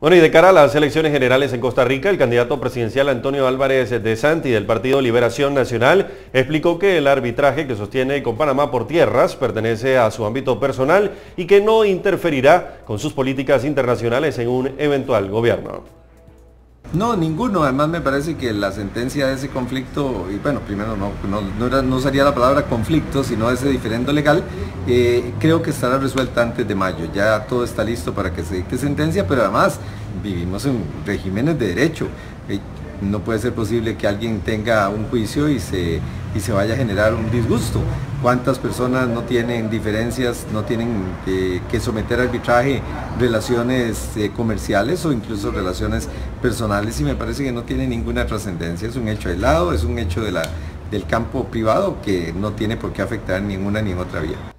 Bueno, y de cara a las elecciones generales en Costa Rica, el candidato presidencial Antonio Álvarez de Santi del Partido Liberación Nacional explicó que el arbitraje que sostiene con Panamá por tierras pertenece a su ámbito personal y que no interferirá con sus políticas internacionales en un eventual gobierno. No, ninguno. Además me parece que la sentencia de ese conflicto, y bueno, primero no sería la palabra conflicto, sino ese diferendo legal, creo que estará resuelta antes de mayo. Ya todo está listo para que se dicte sentencia, pero además vivimos en regímenes de derecho. No puede ser posible que alguien tenga un juicio y se vaya a generar un disgusto. ¿Cuántas personas no tienen diferencias, no tienen que someter a arbitraje relaciones comerciales o incluso relaciones personales? Y me parece que no tiene ninguna trascendencia. Es un hecho aislado, es un hecho del campo privado que no tiene por qué afectar ni en una ni en otra vía.